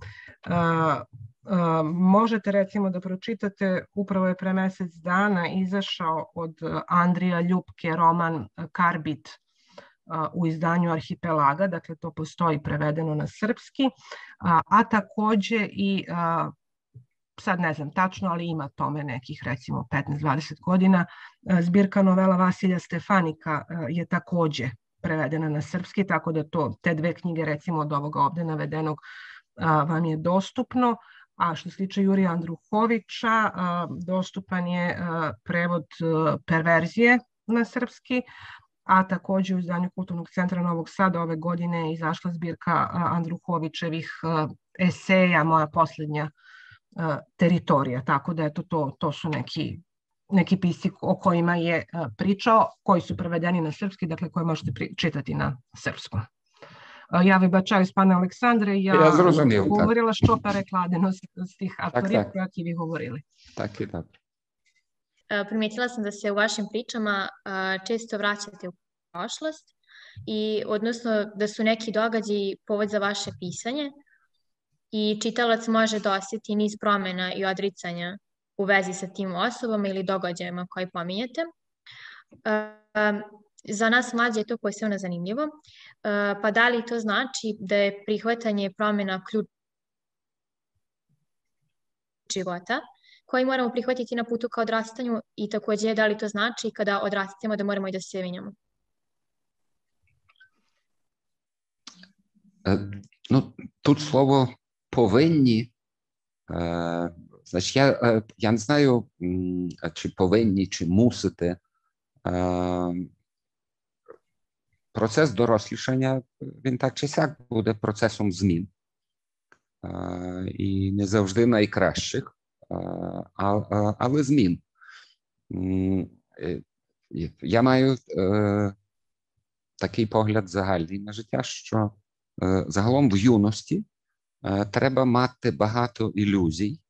Možete recimo da pročitate, upravo je pre mesec dana izašao od Andrija Ljupke roman Karbit u izdanju Arhipelaga, dakle to postoji prevedeno na srpski, a takođe i, sad ne znam tačno, ali ima tome nekih recimo 15-20 godina, zbirka novela Vasilja Stefanika je takođe prevedena na srpski, tako da te dve knjige recimo od ovoga ovde navedenog vam je dostupno. A što se tiče Jurija Andruhovića, dostupan je prevod Perverzije na srpski, a takođe u izdanju Kulturnog centra Novog Sada ove godine je izašla zbirka Andruhovićevih eseja Moja poslednja teritorija, tako da eto to su neki pisci o kojima je pričao, koji su prevedeni na srpski, dakle koje možete čitati na srpskom. Ja вибачаюсь, пане Олександре, я говорила, що перекладено з тих авторів, про які ви говорили. Так і добре. Primijetila sam da se u vašim pričama često vraćate u prošlost, i odnosno da su neki događaji povod za vaše pisanje i čitalac može da osjeti niz promjena i odricanja u vezi sa tim osobama ili događajima koji pominjete. Za nas mlađe je to posebno zanimljivo, pa da li to znači da je prihvatanje promjena ključ života koji moramo prihvatiti na putu ka odrastanju, i takođe da li to znači kada odrastemo da moramo i da se menjamo? Ну, тут слово «повинні», значить, я не знаю, чи повинні, чи мусите. Процес дорослішання, він так чи сяк буде процесом змін. І не завжди найкращих, але змін. Я маю такий погляд загальний на життя, що загалом в юності треба мати багато ілюзій.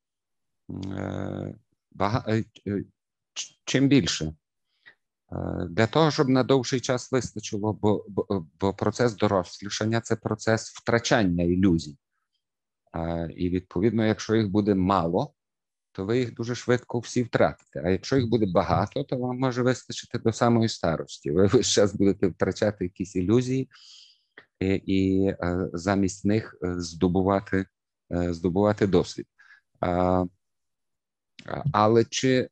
Чим більше. Для того, щоб на довший час вистачило, бо процес дорослішання – це процес втрачання ілюзій. І, відповідно, якщо їх буде мало, то ви їх дуже швидко всі втратите. А якщо їх буде багато, то вам може вистачити до самої старості. Ви весь час будете втрачати якісь ілюзії і замість них здобувати досвід. Але чи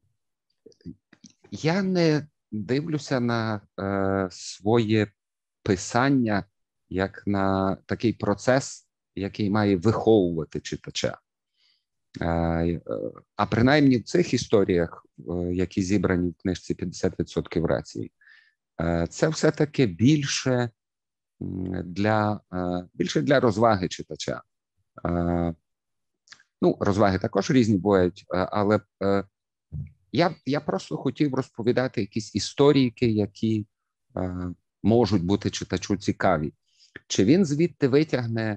я не дивлюся на своє писання як на такий процес, який має виховувати читача. А принаймні в цих історіях, які зібрані в книжці «50% рації», це все-таки більше для розваги читача. Ну, розваги також різні бувають, але я просто хотів розповідати якісь історійки, які можуть бути читачу цікаві. Чи він звідти витягне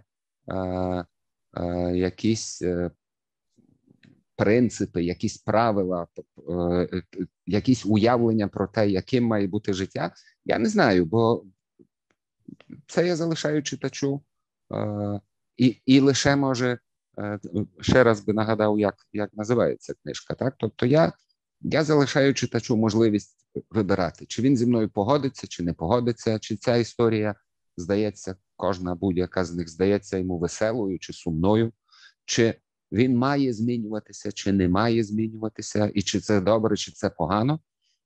якісь принципи, якісь правила, якісь уявлення про те, яким має бути життя, я не знаю, бо це я залишаю читачу. І лише, може, ще раз би нагадав, як називається книжка. Так? Тобто я залишаю читачу можливість вибирати, чи він зі мною погодиться, чи не погодиться, чи ця історія здається, кожна будь-яка з них здається йому веселою чи сумною, чи він має змінюватися, чи не має змінюватися, і чи це добре, чи це погано.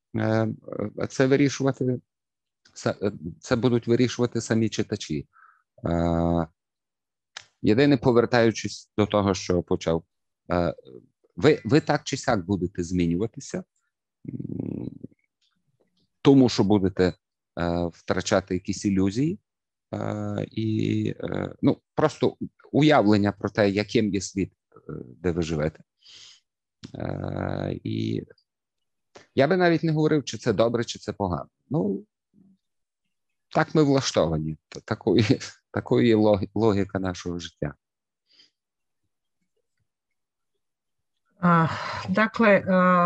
Це будуть вирішувати самі читачі. Єдине, повертаючись до того, що почав, ви так чи сяк будете змінюватися, тому що будете втрачати якісь ілюзії, і просто уявлення про те, яким є світ, де ви живете. І я би навіть не говорив, чи це добре, чи це погано. Ну, так ми влаштовані. Такою є логіка нашого життя. Dakle,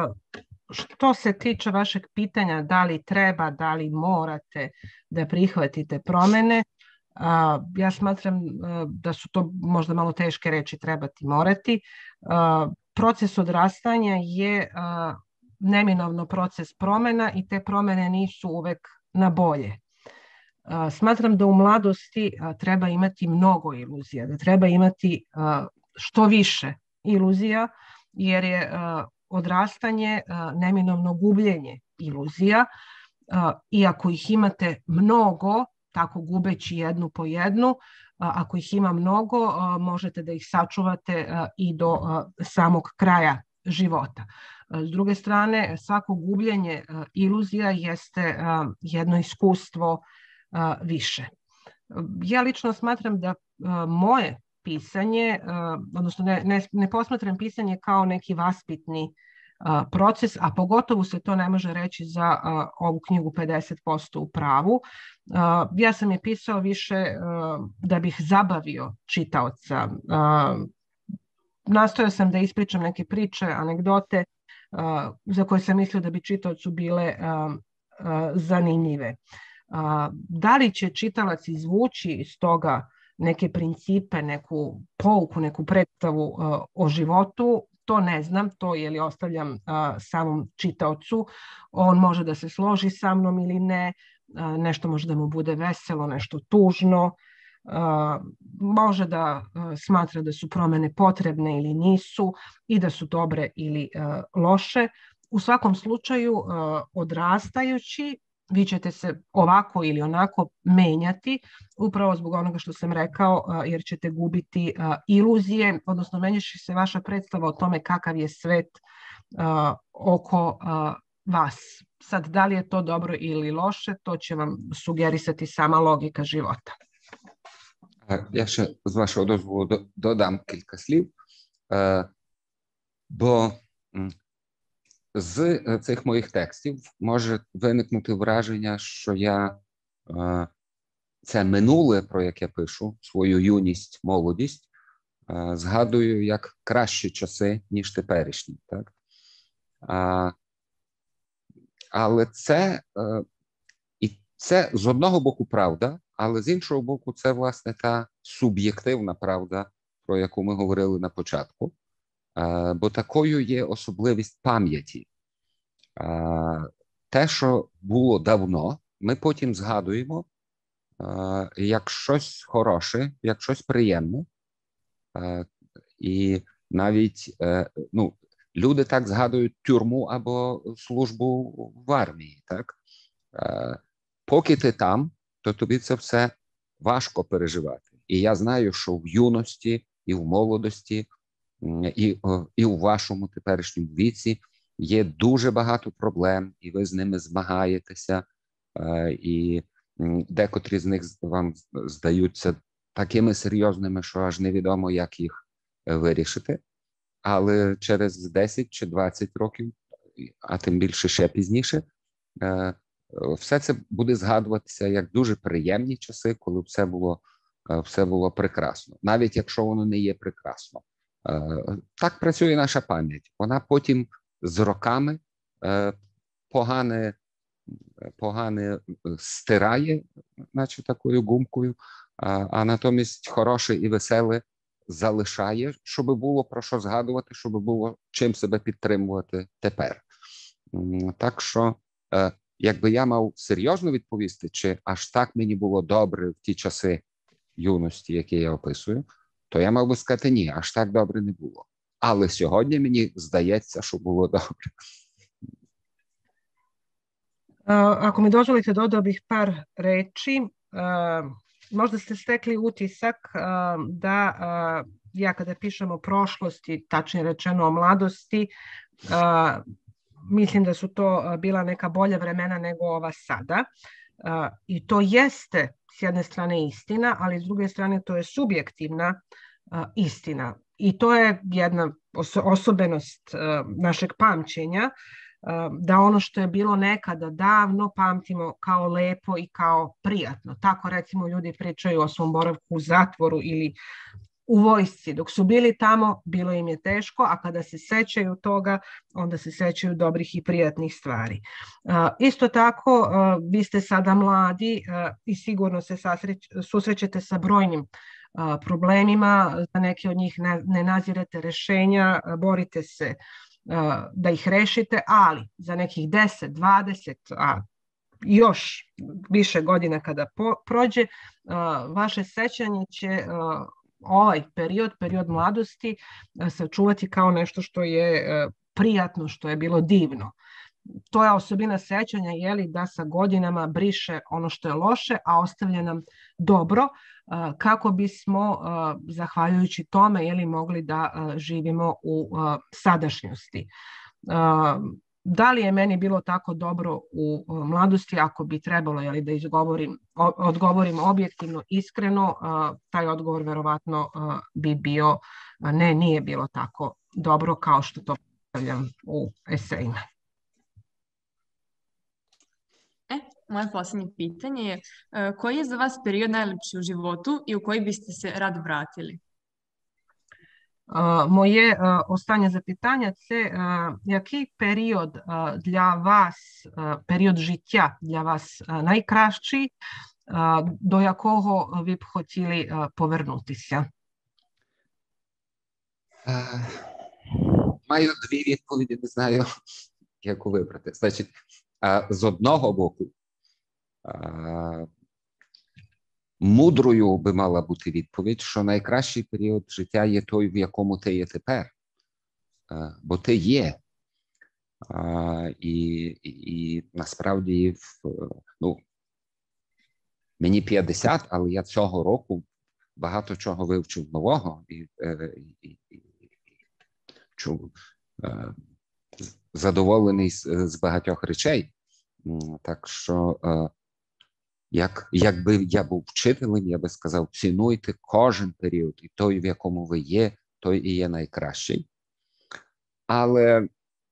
što se tiče vašeg pitanja da li treba, da li morate da prihvatite promene, ja smatram da su to možda malo teške reči trebati, morati. Proces odrastanja je neminovno proces promena i te promene nisu uvek na bolje. Smatram da u mladosti treba imati mnogo iluzija, da treba imati što više iluzija, jer je odrastanje neminovno gubljenje iluzija. Iako ih imate mnogo, tako gubeći jednu po jednu, ako ih ima mnogo, možete da ih sačuvate i do samog kraja života. S druge strane, svako gubljenje iluzija jeste jedno iskustvo više. Ja lično smatram da moje pisanje, odnosno ne posmatram pisanje kao neki vaspitni proces, a pogotovo se to ne može reći za ovu knjigu 50% u pravu. Ja sam je pisao više da bih zabavio čitaoca. Nastojao sam da ispričam neke priče, anegdote za koje sam mislio da bi čitaocu bile zanimljive. Da li će čitalac izvući iz toga neke principe, neku pouku, neku predstavu o životu, to ne znam, to ostavljam samom čitaocu. On može da se složi sa mnom ili ne, nešto može da mu bude veselo, nešto tužno, može da smatra da su promene potrebne ili nisu i da su dobre ili loše. U svakom slučaju, odrastajući, vi ćete se ovako ili onako menjati, upravo zbog onoga što sam rekao, jer ćete gubiti iluzije, odnosno menjaće se vaša predstava o tome kakav je svet oko vas. Sad, da li je to dobro ili loše, to će vam sugerisati sama logika života. Я ще, з вашого дозволу, додам кілька слів, бо з цих моїх текстів може виникнути враження, що я це минуле, про яке пишу, свою юність, молодість, згадую як кращі часи, ніж теперішні. Так? Але це з одного боку правда, але з іншого боку це, власне, та суб'єктивна правда, про яку ми говорили на початку. Бо такою є особливість пам'яті. Те, що було давно, ми потім згадуємо як щось хороше, як щось приємне. І навіть люди так згадують тюрму або службу в армії. Так? Поки ти там, то тобі це все важко переживати. І я знаю, що в юності і в молодості, і у вашому теперішньому віці є дуже багато проблем, і ви з ними змагаєтеся, і декотрі з них вам здаються такими серйозними, що аж невідомо, як їх вирішити. Але через 10 чи 20 років, а тим більше ще пізніше, все це буде згадуватися як дуже приємні часи, коли все було прекрасно, навіть якщо воно не є прекрасно. Так працює наша пам'ять. Вона потім з роками погане стирає, наче такою гумкою, а натомість хороше і веселе залишає, щоб було про що згадувати, щоб було чим себе підтримувати тепер. Так що, якби я мав серйозно відповісти, чи аж так мені було добре в ті часи юності, які я описую, то я мав би сказати, ні, аж так добре не було. Але сьогодні мені здається, що було добре. Ako mi dozvolite, dodao bih par reči. Možda ste stekli utisak da ja kada pišem o prošlosti, tačnije rečeno o mladosti, mislim da su to bila neka bolja vremena nego ova sada. I to jeste s jedne strane istina, ali s druge strane to je subjektivna istina. I to je jedna osobenost našeg pamćenja, da ono što je bilo nekada davno pamtimo kao lepo i kao prijatno. Tako recimo ljudi pričaju o svom boravku u zatvoru ili u vojsci. Dok su bili tamo, bilo im je teško, a kada se sećaju toga, onda se sećaju dobrih i prijatnih stvari. Isto tako, vi ste sada mladi i sigurno se susrećete sa brojnim problemima, za neke od njih ne nazirete rešenja, borite se da ih rešite, ali za nekih 10, 20, a još više godina kada prođe, vaše sećanje će ovaj period mladosti sačuvati kao nešto što je prijatno, što je bilo divno. To je osobina sećanja, da sa godinama briše ono što je loše, a ostavlja nam dobro, kako bismo, zahvaljujući tome, mogli da živimo u sadašnjosti. Da li je meni bilo tako dobro u mladosti? Ako bi trebalo da odgovorim objektivno, iskreno, taj odgovor verovatno bi bio ne, nije bilo tako dobro kao što to predstavljam u esejima. Moje poslednje pitanje je koji je za vas period najlepši u životu i u koji biste se rado vratili? Moje ostanje запитання – це який період для вас, період життя для вас найкращий, до якого ви б хотіли повернутися? Маю дві відповіді, не знаю, яку вибрати. Значить, з одного боку, мудрою би мала бути відповідь, що найкращий період життя є той, в якому ти є тепер. Бо ти є. І насправді, мені 50, але я цього року багато чого вивчив нового і задоволений з багатьох речей. Так що, якби я був вчителем, я би сказав, цінуйте кожен період, і той, в якому ви є, той і є найкращий. Але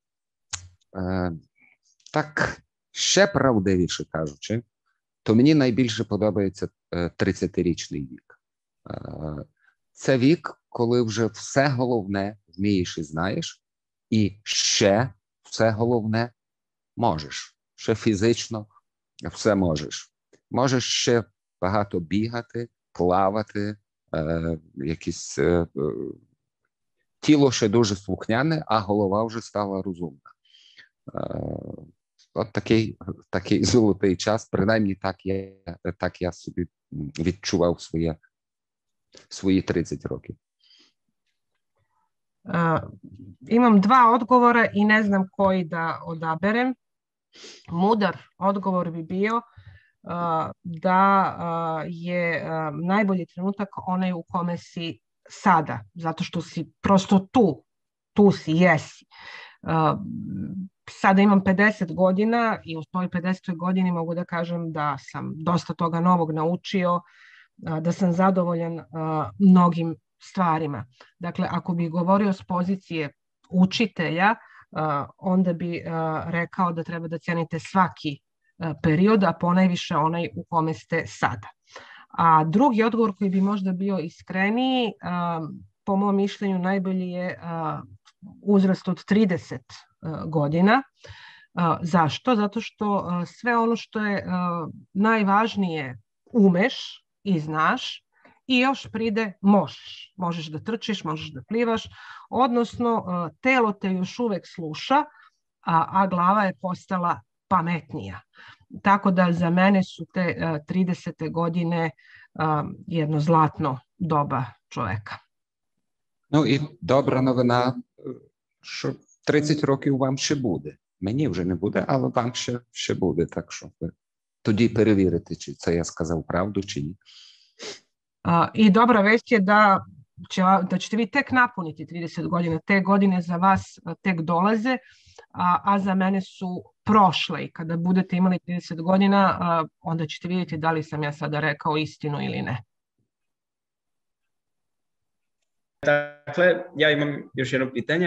так, ще правдивіше кажучи, то мені найбільше подобається 30-річний вік. Це вік, коли вже все головне вмієш і знаєш, і ще все головне можеш. Ще фізично все можеш. Можеш ще багато бігати, плавати, тіло ще дуже слухняне, а голова вже стала розумна. От такий золотий час, принаймні так я собі відчував свої 30 років. Imam dva odgovora i ne znam koji da odaberem. Mudar odgovor bi bio da je najbolji trenutak onaj u kome si sada, zato što si prosto tu si, jesi. Sada imam 50 godina i u svojoj 50. godini mogu da kažem da sam dosta toga novog naučio, da sam zadovoljan mnogim stvarima. Dakle, ako bih govorio s pozicije učitelja, onda bi rekao da treba da cenite svaki period, a ponajviše onaj u kome ste sada. A drugi odgovor koji bi možda bio iskreniji, po mom mišljenju najbolji je uzrast od 30 godina. Zašto? Zato što sve ono što je najvažnije umeš i znaš, i još pride možeš. Možeš da trčiš, možeš da plivaš, odnosno telo te još uvek sluša, a glava je postala pametnija. Tako da za mene su te 30. godine jedno zlatno doba čoveka. Ну і добра новина, що 30 років вам ще буде. Мені вже не буде, але вам ще буде. Так що ви тоді перевірите, чи це я сказав правду, чи ні. I dobra vest je da ćete vi tek napuniti 30 godina. Te godine za vas tek dolaze, a za mene su prošle. I kada budete imali 30 godina, onda ćete vidjeti da li sam ja sada rekao istinu ili ne. Dakle, ja imam još jedno pitanje.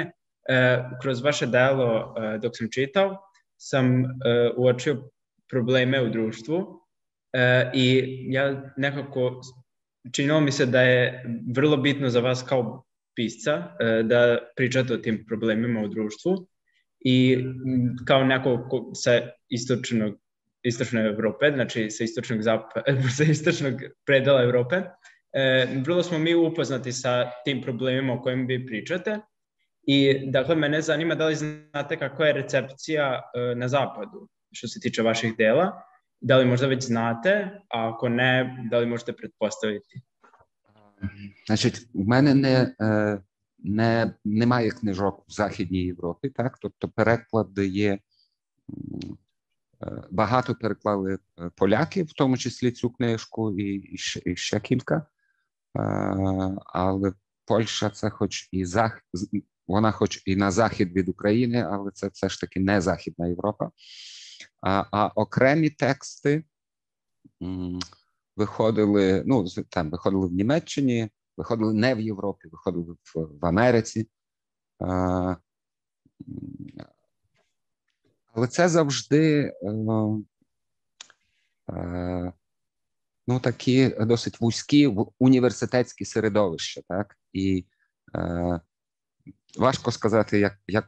Kroz vaše delo, dok sam čitao, sam uočio probleme u društvu i ja nekako, činilo mi se da je vrlo bitno za vas kao pisca da pričate o tim problemima u društvu i kao neko sa istočne Evrope, znači sa istočnog predela Evrope, vrlo smo mi upoznati sa tim problemima o kojim vi pričate i dakle mene zanima da li znate kakva je recepcija na zapadu što se tiče vaših dela, da li možda već znate, a ako ne, da li možete pretpostaviti? Значить, у мене немає книжок в Західній Європі, так? Тобто переклади є, багато переклали поляки, в тому числі цю книжку і ще кілька, але Польща це вона хоч і на захід від України, але це все ж таки не Західна Європа. А окремі тексти виходили в Німеччині, виходили не в Європі, виходили в Америці. Але це завжди такі досить вузькі університетські середовища, так? І важко сказати,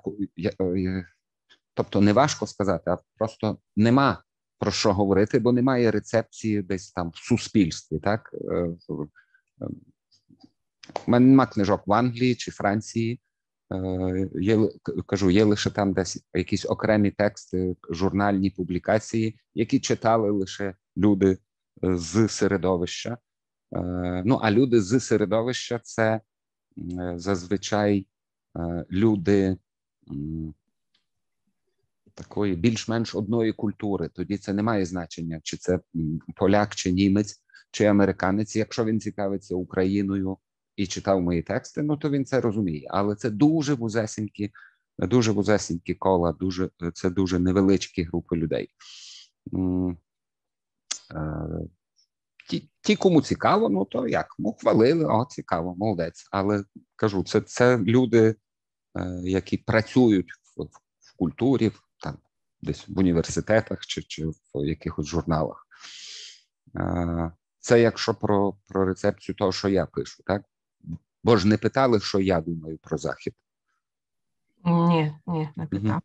тобто не важко сказати, а просто нема про що говорити, бо немає рецепції десь там в суспільстві, так? У мене нема книжок в Англії чи Франції. Є лише там десь якісь окремі тексти, журнальні публікації, які читали лише люди з середовища. А люди з середовища – це зазвичай люди такої більш-менш одної культури. Тоді це не має значення, чи це поляк, чи німець, чи американець. Якщо він цікавиться Україною і читав мої тексти, то він це розуміє. Але це дуже вузесенькі кола, це дуже невеличкі групи людей. Ті, кому цікаво, то як? Хвалили, цікаво, молодець. Але, кажу, це люди, які працюють в культурі, там, десь в університетах чи в якихось журналах. Це якщо про рецепцію того, що я пишу, так? Бо ж не питали, що я думаю про Захід. Ні, не питав.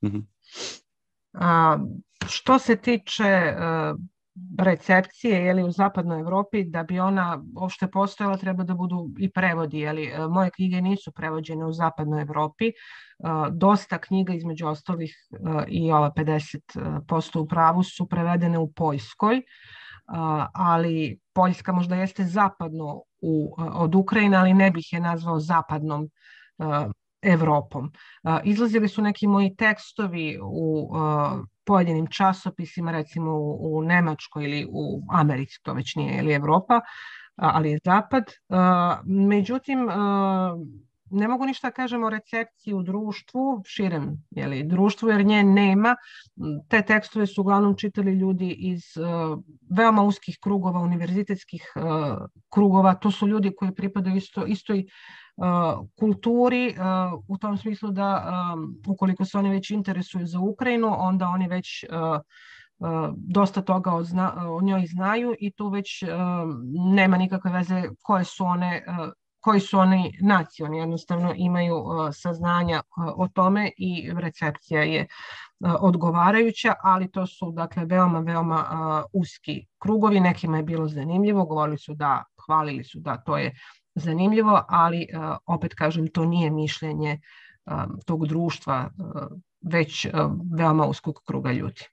Što se tiče recepcije u zapadnoj Evropi, da bi ona uopšte postojala, treba da budu i prevodi. Moje knjige nisu prevođene u zapadnoj Evropi. Dosta knjiga, između ostalih i ova 50% u pravu, su prevedene u Poljskoj, ali Poljska možda jeste zapadno od Ukrajine, ali ne bih je nazvao zapadnom Evropom. Izlazili su neki moji tekstovi u pojedinim časopisima, recimo u Nemačkoj ili u Americi, to već nije Evropa, ali je zapad. Međutim, ne mogu ništa kažem o recepciji u društvu, širem društvu, jer nje nema. Te tekstove su uglavnom čitali ljudi iz veoma uskih krugova, univerzitetskih krugova. To su ljudi koji pripadaju istoj kulturi, u tom smislu da ukoliko se oni već interesuju za Ukrajinu, onda oni već dosta toga o njoj znaju i tu već nema nikakve veze koji su oni nacije. Oni jednostavno imaju saznanja o tome i recepcija je odgovarajuća, ali to su dakle veoma uski krugovi. Nekima je bilo zanimljivo, hvalili su da to je zanimljivo, ali opet kažem, to nije mišljenje tog društva, već veoma uskog kruga ljudi.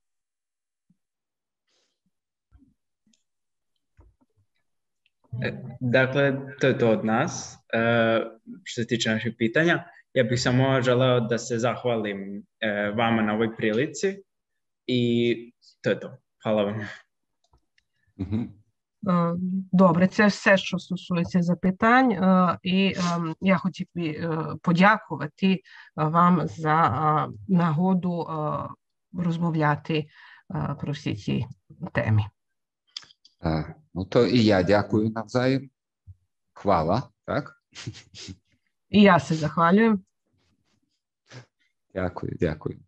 Dakle, to je to od nas. Što se tiče naših pitanja, ja bih samo želeo da se zahvalim vama na ovoj prilici i to je to. Hvala vam. Добре, це все, що стосується запитань, і я хотів би подякувати вам за нагоду розмовляти про всі ці теми. То і я дякую навзаєм. Хвала, так? І я се захвалюjem. Дякую.